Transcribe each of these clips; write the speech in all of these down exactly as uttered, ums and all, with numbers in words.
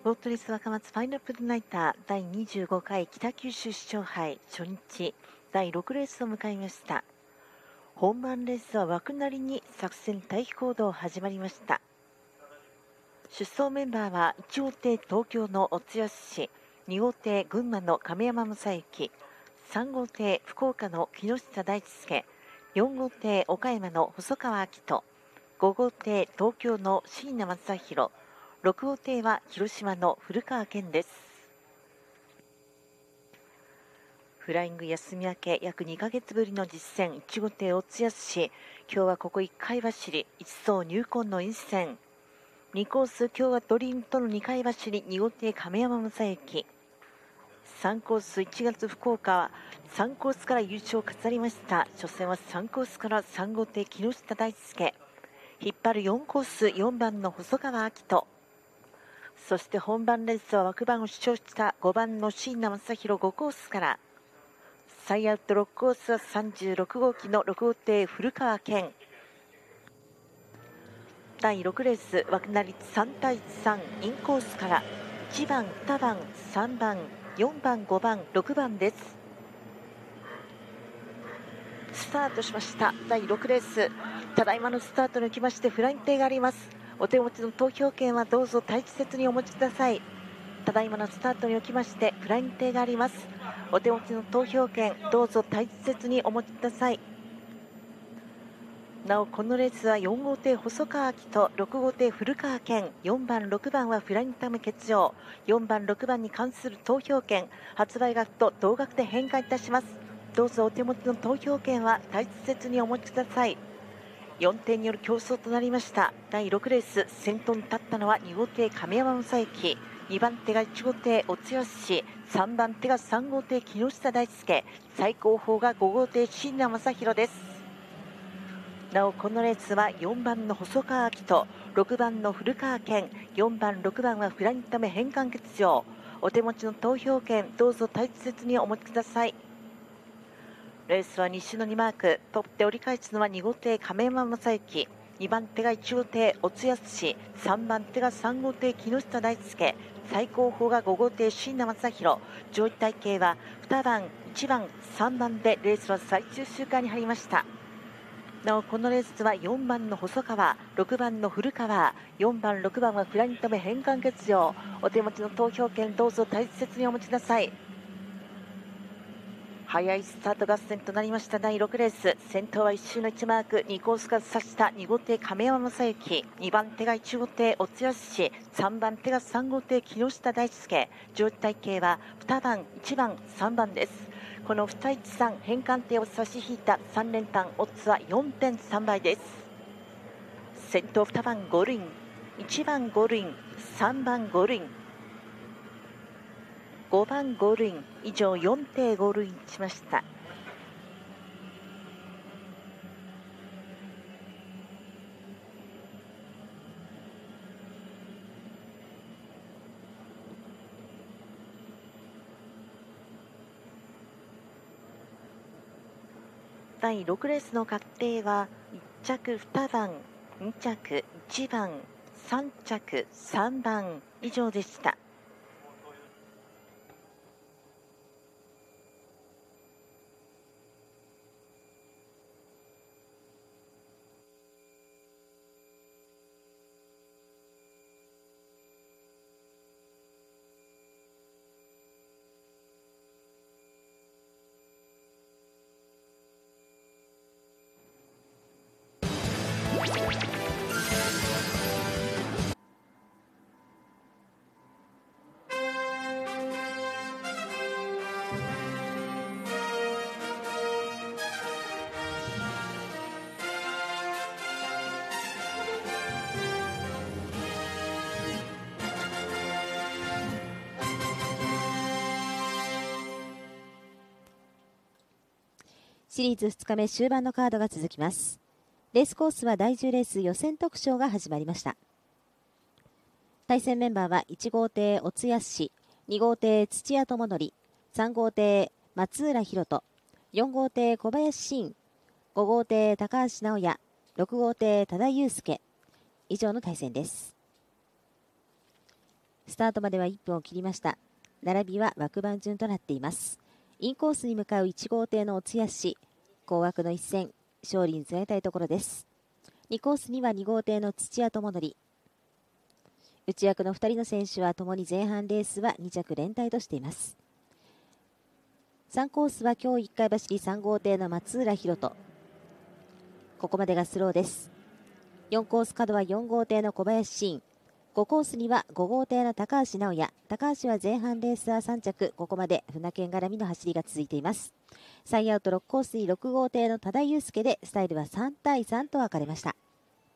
ボートレース若松ファイナルプルナイターだいにじゅうごかい北九州市長杯初日だいろくレースを迎えました。本番レースは枠なりに作戦待機行動始まりました。出走メンバーはいち号艇東京の小津安市、に号艇群馬の亀山正幸、さん号艇福岡の木下大輔、よん号艇岡山の細川明人、ご号艇東京の椎名正弘、ろく号艇は広島の古川健です。フライング休み明け約にかげつぶりの実戦いち号艇大津安市、今日はここいっかい走りいち走入魂の一戦、にコース今日はドリームとのにかい走りに号艇亀山正幸、さんコースいちがつ福岡はさんコースから優勝を飾りました。初戦はさんコースからさん号艇木下大輔、引っ張るよんコースよんばんの細川明人、そして本番レースは枠番を主張したごばんの椎名正弘ごコースから、最アウトろくコースはさんじゅうろく号機のろく号艇古川健、だいろくレース枠なりさんたいさんインコースからいちばんにばんさんばんよんばんごばんろくばんです。スタートしましただいろくレース、ただいまのスタートにおきましてフライング艇があります。お手持ちの投票券はどうぞ大切にお持ちください。ただいまのスタートにおきましてフライング艇があります。お手持ちの投票券どうぞ大切にお持ちください。なおこのレースはよん号艇細川明とろく号艇古川健、よんばんろくばんはフライングタイム欠場、よんばんろくばんに関する投票券発売額と同額で返還いたします。どうぞお手持ちの投票券は大切にお持ちください。よん艇による競争となりましただいろくレース、先頭に立ったのはに号艇亀山正幸、にばん手がいち号艇小津安市、さんばん手がさん号艇木下大輔、最後方がご号艇椎名正弘です。なおこのレースはよんばんの細川明人、ろくばんの古川健、よんばんろくばんはフライングため返還欠場、お手持ちの投票券どうぞ大切にお持ちください。レースは西のにマーク、トップで折り返すのはに号艇亀山正幸、にばん手がいち号艇小津安市、さんばん手がさん号艇木下大輔、最後方がご号艇椎名正弘、上位体系はにばんいちばんさんばんでレースは最終周回に入りました。なおこのレースはよんばんの細川、ろくばんの古川、よんばんろくばんはフライングため返還欠場、お手持ちの投票券どうぞ大切にお持ちください。早いスタート合戦となりましただいろくレース、先頭はいち周のいちマーク、にコースから差したに号艇亀山正幸、にばん手がいち号艇小津安市、さんばん手がさん号艇木下大輔、上位体系はにばんいちばんさんばんです。このにいちさん変換手を差し引いたさん連単オッズは よんてんさん 倍です。先頭にばんゴールイン、いちばんゴールイン、さんばんゴールイン、ごばんゴールイン、以上よん艇ゴールインしました。だいろくレースの確定はいち着にばん、に着いちばん、さん着さんばん以上でした。 シリーズふつかめ終盤のカードが続きます。レースコースはだいじゅうレース予選特賞が始まりました。対戦メンバーはいち号艇小津安市、に号艇土屋智則、さん号艇松浦宏斗、よん号艇小林慎、ご号艇高橋直也、ろく号艇多田祐介、以上の対戦です。 スタートまではいっぷんを切りました。並びは枠番順となっています。インコースに向かういち号艇のおつやし、後枠の一戦、勝利につなげたいところです。にコースにはに号艇の土屋智則。内枠のふたりの選手はともに前半レースはに着連帯としています。さんコースは今日いっかい走りさん号艇の松浦宏斗。ここまでがスローです。よんコース角はよん号艇の小林慎。ごコースにはご号艇の高橋直也。高橋は前半レースはさん着、ここまで船券絡みの走りが続いています。さんアウトろくコースにろく号艇の多田祐介でスタイルはさん対さんと分かれました。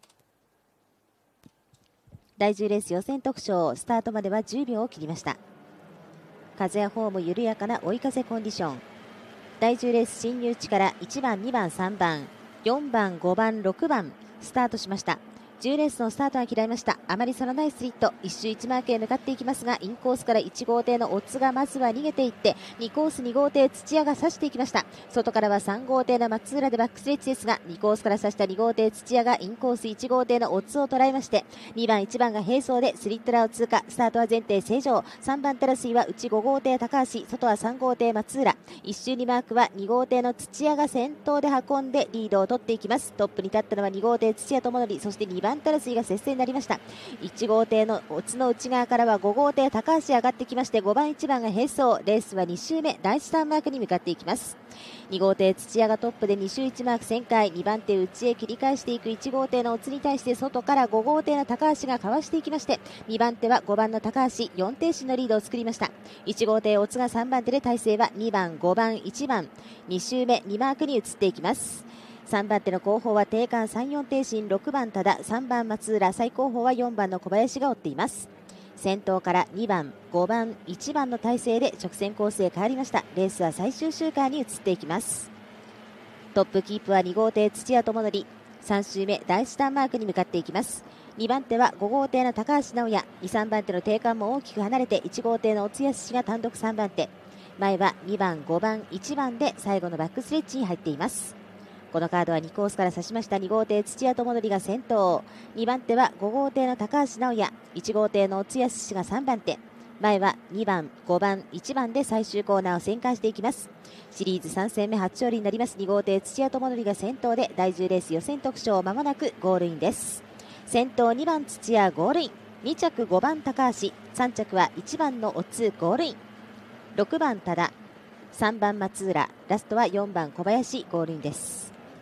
だいじゅうレース予選特賞、スタートまではじゅうびょうを切りました。風やフォーム緩やかな追い風コンディション。だいじゅうレース進入地からいちばんにばんさんばんよんばんごばんろくばんスタートしました。じゅうレースのスタートが切られました。あまりそのないスリット、一周いちマークへ向かっていきますが、インコースからいち号艇のオッズがまずは逃げていって、にコースに号艇土屋が刺していきました。外からはさん号艇の松浦でバックスレッジですが、にコースから刺したに号艇土屋がインコースいち号艇のオッズを捉えまして、にばんいちばんが並走でスリットラを通過。スタートは前提正常。さんばんテラスイは内ご号艇高橋、外はさん号艇松浦。一周にマークはに号艇の土屋が先頭で運んでリードを取っていきます。トップに立ったのはに号艇土屋智則、そしてにばんテラスイが接戦になりました。いち号艇のオツの内側からはご号艇高橋上がってきまして、ごばんいちばんが並走。レースはに周目、第一ターンマークに向かっていきます。に号艇土屋がトップでに周いちマーク旋回、にばん手内へ切り返していくいち号艇のオツに対して外からご号艇の高橋がかわしていきまして、にばん手はごばんの高橋、よん停止のリードを作りました。いち号艇オツがさんばん手で体勢はにばんごばんいちばんに周目にマークに移っていきます。さんばん手の後方は定冠さんよん停進、ろくばん多田、さんばん松浦、最後方はよんばんの小林が追っています。先頭からにばんごばんいちばんの体勢で直線コースへ変わりました。レースは最終周回に移っていきます。トップキープはに号艇土屋智則、さん周目第一ターンマークに向かっていきます。にばん手はご号艇の高橋直也、に、さんばん手の定冠も大きく離れていち号艇のおつやすしが単独さんばん手、前はにばんごばんいちばんで最後のバックスレッジに入っています。このカードはにコースから指しました。に号艇土屋智則が先頭、にばん手はご号艇の高橋直也、いち号艇のおつやすしがさんばん手、前はにばんごばんいちばんで最終コーナーを旋回していきます。シリーズさん戦目初勝利になりますに号艇土屋智則が先頭でだいじゅうレース予選特賞、まもなくゴールインです。先頭にばん土屋ゴールイン、に着ごばん高橋、さん着はいちばんのオツゴールイン、ろくばん多田、さんばん松浦、ラストはよんばん小林ゴールインです。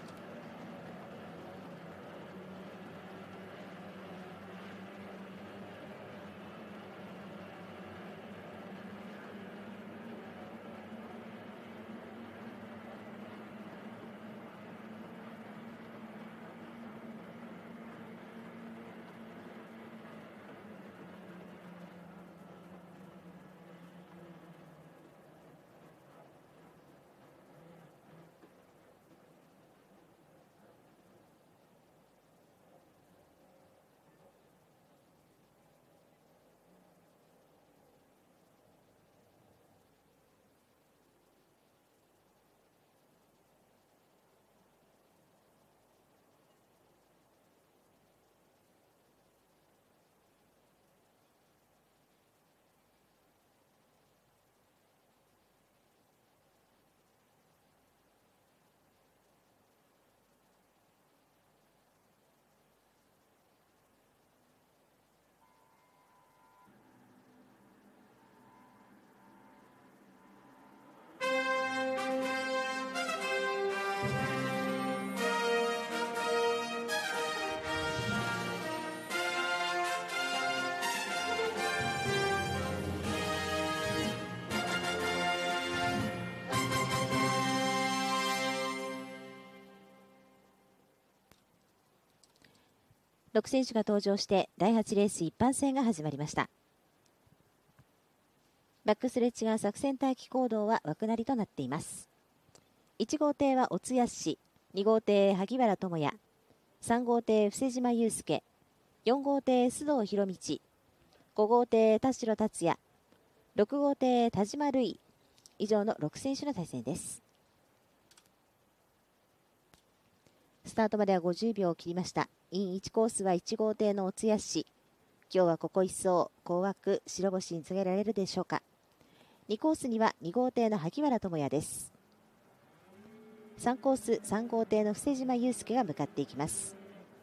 ろく選手が登場してだいはちレース一般戦が始まりました。バックスレッジが作戦待機行動は枠なりとなっています。いち号艇はおつやし、に号艇萩原智也、さん号艇布施島祐介、よん号艇須藤博道、ご号艇田代達也、ろく号艇田島瑠衣、以上のろく選手の対戦です。スタートまではごじゅうびょうを切りました。インいちコースはいち号艇のおつやし、 今日はここ一層高枠白星に告げられるでしょうか。にコースにはに号艇の萩原智也です。さんコースさん号艇の布施島祐介が向かっていきます。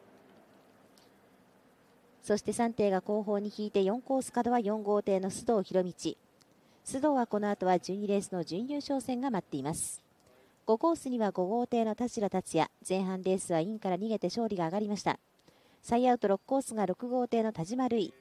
そしてさん艇が後方に引いてよんコース角はよん号艇の須藤博道。須藤はこの後はじゅうにレースの準優勝戦が待っています。ごコースにはご号艇の田代達也。前半レースはインから逃げて勝利が上がりました。最アウトろくコースがろく号艇の田島瑠衣。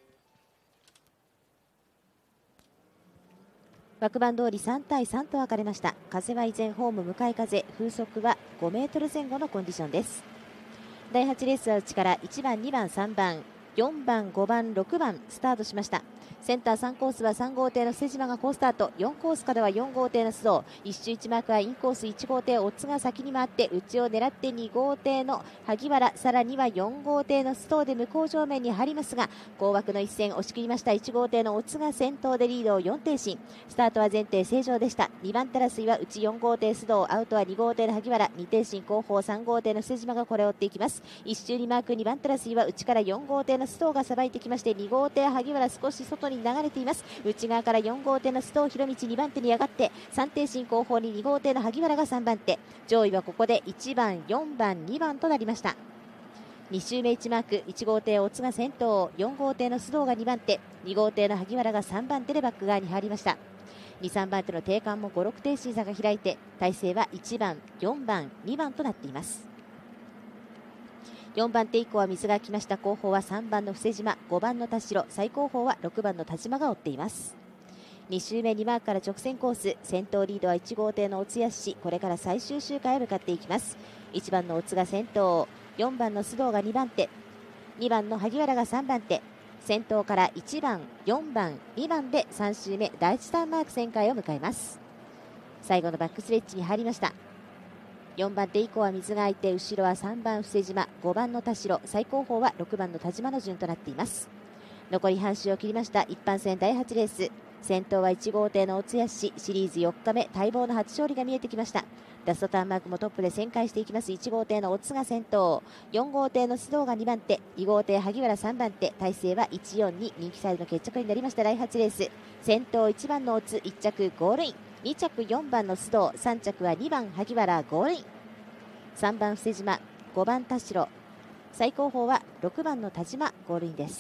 枠番通りさん対さんと分かれました。風は依然ホーム向かい風、風速はごメートル前後のコンディションです。だいはちレースは内からいちばんにばんさんばんよんばんごばんろくばんスタートしました。センターさんコースはさん号艇の布施島が好スタート。よんコースからはよん号艇の須藤。一周いちマークはインコースいち号艇オッズが先に回って内を狙ってに号艇の萩原、さらにはよん号艇の須藤で向こう正面に張りますが、後枠の一戦押し切りました。いち号艇のオッズが先頭でリードをよん艇進。スタートは前艇正常でした。にばん手争いは内よん号艇須藤、アウトはに号艇の萩原、に艇進後方さん号艇の布施島がこれを追っていきます。一周にマークにばん手争いは内からよん号艇の須藤がさばいてきまして、に号艇萩原少し外に流れています。内側からよん号艇の須藤博道にばん手に上がってさん艇進後方にに号艇の萩原がさんばん手。上位はここでいちばんよんばんにばんとなりました。に周目いちマーク、いち号艇オッズが先頭、よん号艇の須藤がにばん手、に号艇の萩原がさんばん手でバック側に入りました。に、さんばん手の定間もご、ろく艇進差が開いて体勢はいちばん、よんばん、にばんとなっています。よんばん手以降は水が来ました。後方はさんばんの布施島、ごばんの田代、最後方はろくばんの田島が追っています。に周目にマークから直線コース、先頭リードはいち号艇の小津安氏。これから最終周回へ向かっていきます。いちばんの小津が先頭、よんばんの須藤がにばん手、にばんの萩原がさんばん手、先頭からいちばん、よんばん、にばんでさん周目だいいちターンマーク旋回を迎えます。最後のバックスレッジに入りました。よんばん手以降は水が空いて後ろはさんばん布施島、ごばんの田代、最後方はろくばんの田島の順となっています。残り半周を切りました。一般戦だいはちレース、先頭はいち号艇の小津安氏。シリーズよっかめ待望の初勝利が見えてきました。ラストターンマークもトップで旋回していきます。いち号艇のオッズが先頭、よん号艇の須藤がにばん手、に号艇萩原さんばん手、体勢はいちよんに、人気サイドの決着になりました。だいはちレース、先頭いちばんのオッズ、いっ着ゴールイン、に着よんばんの須藤、さん着はにばん萩原ゴールイン、さんばん布施島、ごばん田代、最後方はろくばんの田島ゴールインです。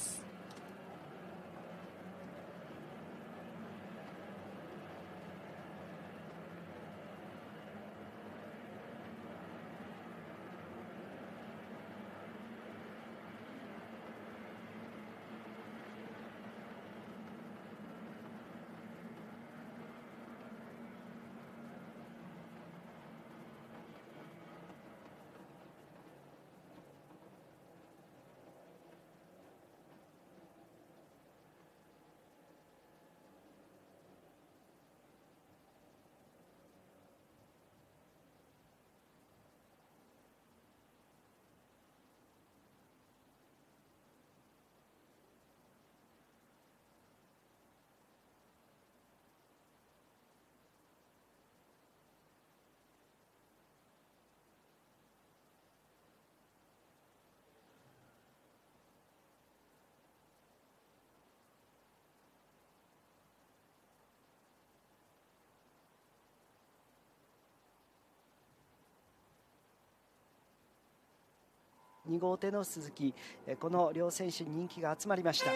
に号艇の鈴木、この両選手に人気が集まりました。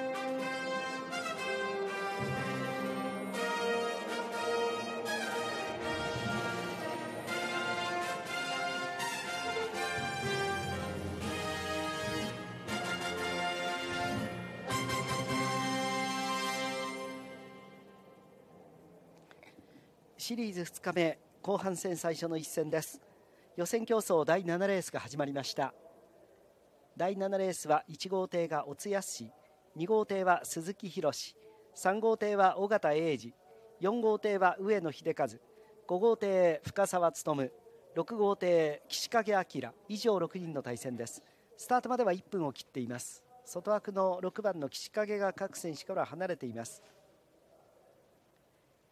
シリーズふつかめ後半戦最初の一戦です。予選競争だいななレースが始まりました。だいななレースはいち号艇が小津安氏、に号艇は鈴木博史、さん号艇は尾形英二、よん号艇は上野秀和、ご号艇深沢勉、ろく号艇岸影明、以上ろくにんの対戦です。スタートまではいっぷんを切っています。外枠のろくばんの岸影が各選手から離れています。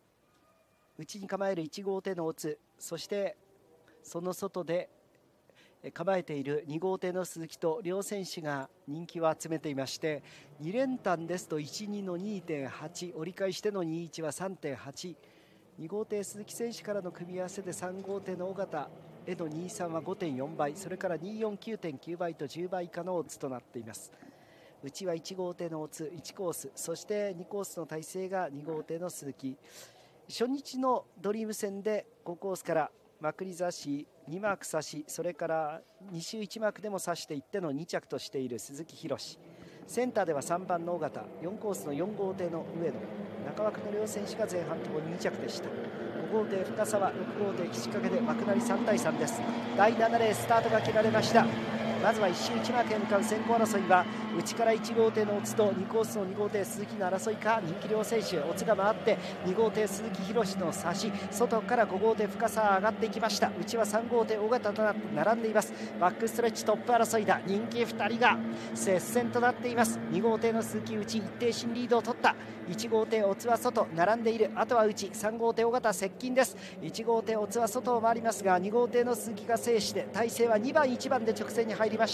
内に構えるいち号艇のオツ、そしてその外で構えているに号艇の鈴木と両選手が人気を集めていまして、に連単ですといちにの にてんはち、 折り返してのにじゅういちは さんてんはち、 に号艇鈴木選手からの組み合わせでさん号艇の尾形へのにじゅうさんは ごてんよん 倍、それからにじゅうよん きゅうてんきゅう 倍とじゅう倍以下のオッズとなっています。うちはいち号艇のオッズいちコース、そしてにコースの体制がに号艇の鈴木。初日のドリーム戦でごコースからまくり差しにマーク差し、それからに周いちマークでも差していってのに着としている鈴木博士。センターではさんばんの尾形、よんコースのよん号艇の上野、中枠の両選手が前半ともに着でした。ご号艇深沢、ろく号艇岸掛で幕成さん対さんです。だいななレーススタートが切られました。まずはいち周いちマークへ向かう先行争いは内からいち号艇のオツとにコースのに号艇鈴木の争いか、人気両選手オツが回ってに号艇鈴木博の差し、外からご号艇深沢上がっていきました。内はさん号艇尾形となって並んでいます。バックストレッチトップ争いだ。人気ふたりが接戦となっています。に号艇の鈴木内一定新リードを取った。いち号艇オツは外並んでいる。あとは内、さん号艇尾形接近です。いち号艇オツは外を回りますがに号艇の鈴木が制して体勢はにばんいちばんで直線に入りました。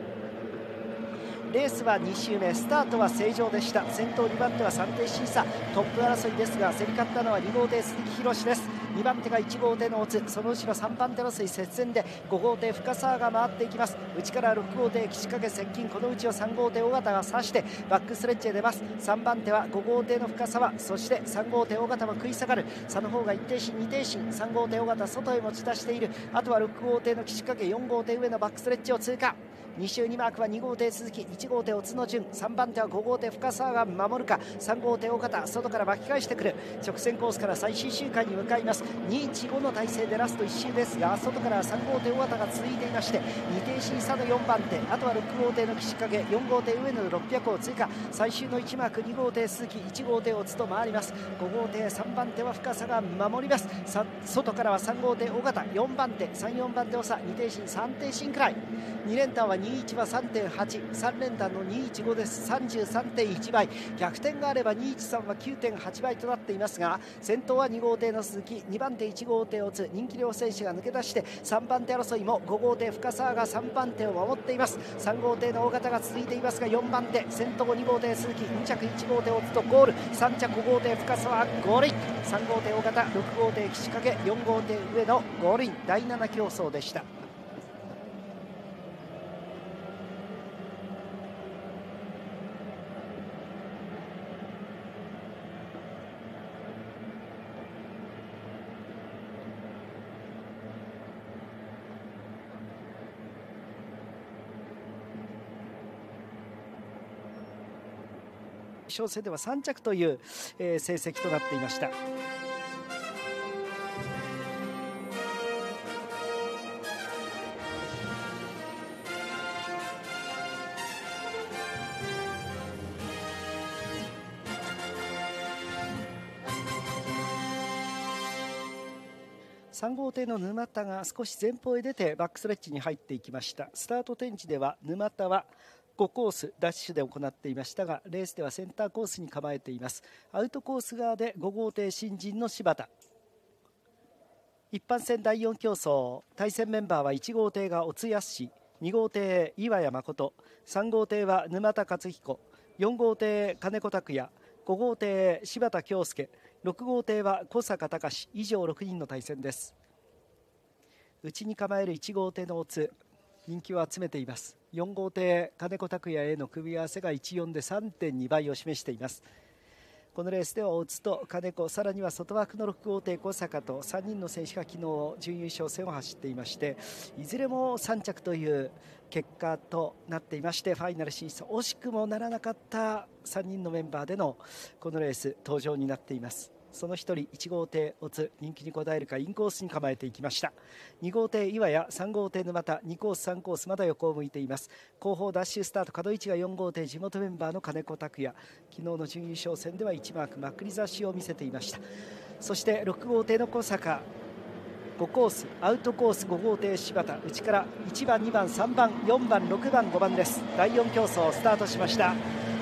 レースはに周目、スタートは正常でした。先頭にばん手はさん艇審査、トップ争いですが競り勝ったのはに号艇鈴木博です。にばん手がいち号艇のオツ、その後ろさんばん手の水接戦でご号艇深沢が回っていきます。内からろく号艇岸掛接近、この内をさん号艇尾形が差してバックストレッチへ出ます。さんばん手はご号艇の深沢、そしてさん号艇尾形も食い下がる。差の方がいち艇進に艇進、さん号艇尾形外へ持ち出している。あとはろく号艇の岸掛、よん号艇上のバックストレッチを通過。に周にマークはに号艇鈴木、いち号艇オツの順、さんばん手はご号艇深沢が守るか、さん号艇尾形外から巻き返してくる。直線コースから最終周回に向かいます。にいちごの体勢でラストいっ周ですが、外からさん号艇尾形が続いていましてに艇審査のよんばん手、あとはろく号艇の岸掛、よん号艇上野のろっぴゃくを通過。最終のいちマークに号艇鈴木、いち号艇オツと回ります。ご号艇さんばん手は深沢が守ります。外からはさん号艇尾形、よんばん手さん、よんばん手を差に艇進さん艇進くらい。に連単はにじゅういちは さんてんはち、さん連単のにじゅういちごです。 さんじゅうさんてんいち 倍、逆転があればにじゅういちさんは きゅうてんはち 倍となっていますが、先頭はに号艇の鈴木、にばん手いち号艇オツ、人気両選手が抜け出してさんばん手争いもご号艇深沢がさんばん手を守っています。さん号艇の大型が続いていますが、よんばん手先頭に号艇鈴木、に着いち号艇オツとゴール、さん着ご号艇深沢ゴールイン、さん号艇大型、ろく号艇岸掛、よん号艇上のゴールイン、だいなな競争でした。小戦ではさん着という、えー、成績となっていました。さん号艇の沼田が少し前方へ出てバックストレッチに入っていきました。スタート天地では沼田はごコースダッシュで行っていましたが、レースではセンターコースに構えています。アウトコース側でご号艇新人の柴田。一般戦だいよん競争、対戦メンバーはいち号艇が小津康、に号艇岩谷誠、さん号艇は沼田勝彦、よん号艇金子拓也、ご号艇柴田恭介、ろく号艇は小坂隆、以上ろくにんの対戦です。内に構えるいち号艇のオツ、人気を集めています。よん号艇金子拓也への組み合わせがいちよんで さんてんに 倍を示しています。このレースでは大津と金子、さらには外枠のろく号艇小坂とさんにんの選手が昨日準優勝戦を走っていまして、いずれもさん着という結果となっていまして、ファイナル進出惜しくもならなかったさんにんのメンバーでのこのレース登場になっています。そのひとりいち号艇オツ、人気に応えるかインコースに構えていきました。に号艇岩谷、さん号艇沼田、にコースさんコースまだ横を向いています。後方ダッシュスタート、角位置がよん号艇地元メンバーの金子拓也、昨日の準優勝戦ではいちマークまくり差しを見せていました。そしてろく号艇の小坂、ごコースアウトコースご号艇柴田、内からいちばんにばんさんばんよんばんろくばんごばんです。だいよん競争スタートしました。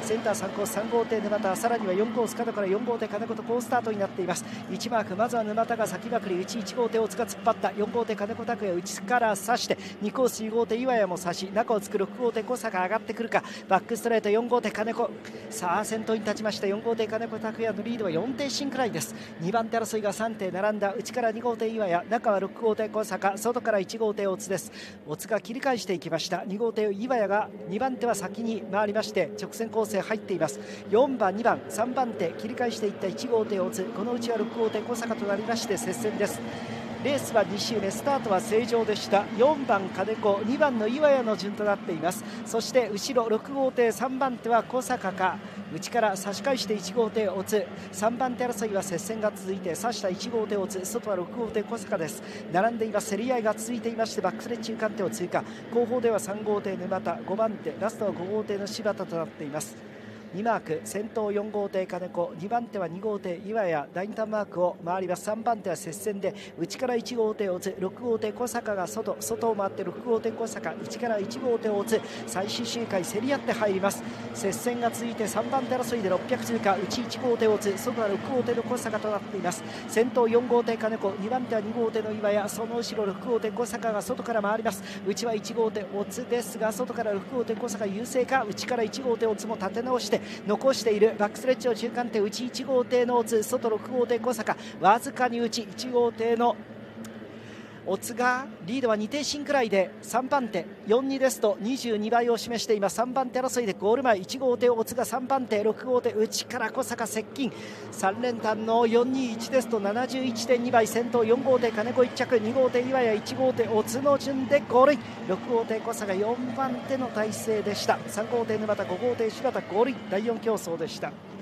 センターさんコースさん号艇沼田、さらにはよんコース角からよん号艇金子と好スタートになっています。いちマーク、まずは沼田が先まくり、内いち号艇大津が突っ張った。よん号艇金子拓也内から差して、にコースに号艇岩谷も差し、中をつくろく号艇小坂上がってくるか。バックストレートよん号艇金子、さあ先頭に立ちました。よん号艇金子拓也のリードはよん艇進くらいです。にばん手争いがさん艇並んだ。内からに号艇岩谷、中はろく号艇小坂、外からいち号艇大津です。大津が切り返していきました。に号艇岩谷がにばん手は先に回りまして直線構成入っています。よんばんにばんさんばん手切り返していったいち号艇大津、このうちはろく号艇小坂となりまして接戦です。レースはに周目、スタートは正常でした。よんばん金子、にばんの岩谷の順となっています。そして後ろろく号艇さんばん手は小坂か、内から差し返していち号艇大津、さんばん手争いは接戦が続いて、差したいち号艇大津、外はろく号艇小坂です。並んでいます。競り合いが続いていまして、バックスで中間手を通過。後方ではさん号艇沼田、ごばん手ラストはご号艇の柴田となっています。にマーク、先頭よん号艇金子、にばん手はに号艇岩谷、第にターンマークを回ります。さんばん手は接戦で、内からいち号艇大津、ろく号艇小坂が外、外を回ってろく号艇小坂、内からいち号艇大津、最終周回競り合って入ります。接戦が続いてさんばん手争いでろっぴゃく通過、内いち号艇大津、外はろく号艇の小坂となっています。先頭よん号艇金子、にばん手はに号艇の岩谷、その後ろろく号艇小坂が外から回ります。内はいち号艇大津ですが、外からろく号艇小坂優勢か。内からいち号艇大津も立て直して残している。バックスレッジの中間点、内いち号艇の大津、外ろく号艇小坂、わずかに内いち号艇の大津がリードはに艇進くらいで、さんばん手よんにですとにじゅうにばいを示しています。さんばん手争いでゴール前、いち号艇大津がさんばん手、ろく号艇内から小坂接近、さん連単のよんにいちですと ななじゅういってんに 倍、先頭よん号艇金子いっ着、に号艇岩谷、いち号艇大津の順でゴールイン、ろく号艇小坂よんばん手の体勢でした。さん号艇沼田、ご号艇柴田ゴールイン、だいよん競争でした。